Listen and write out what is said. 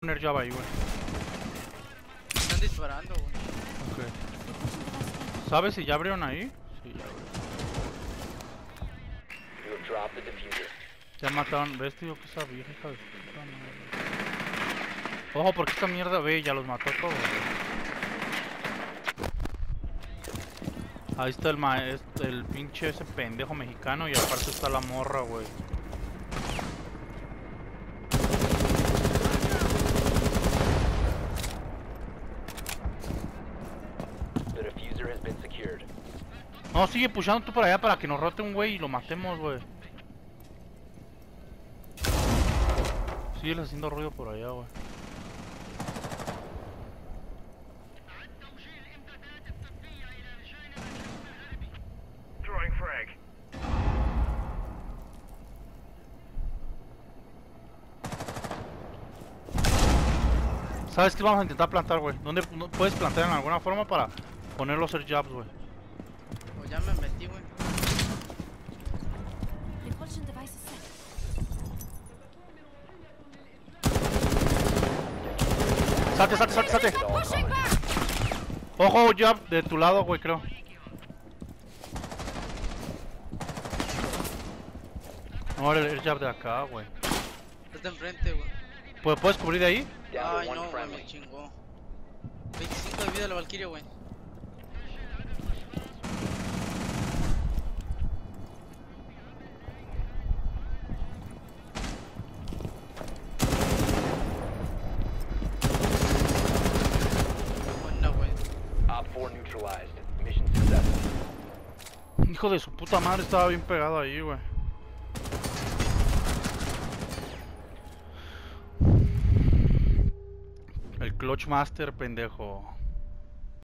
poner Java ahí, güey. Están disparando, güey. Ok. ¿Sabes si ya abrieron ahí? Sí, ya abrieron. Ya mataron, ¿ves, tío? Que esa vieja hija de puta madre. Ojo, porque esta mierda, ve, ya los mató todos, güey. Ahí está el pinche ese pendejo mexicano y aparte está la morra, güey. No, sigue pushando tú para allá para que nos rote un güey y lo matemos, güey. Sigue haciendo ruido por allá, güey. ¿Sabes qué? Vamos a intentar plantar, güey. ¿Dónde puedes plantar en alguna forma para ponerlo a hacer jabs, güey? Pues ya me metí, güey. Salte. Ojo, jab de tu lado, güey, creo. No, el jab de acá, güey. Es de enfrente, güey. ¿Puedes cubrir de ahí? Ay, no, güey, me chingó. 25 de vida la Valkyria, güey. Buena, güey. Hijo de su puta madre, estaba bien pegado ahí, güey. El Clutch Master, pendejo.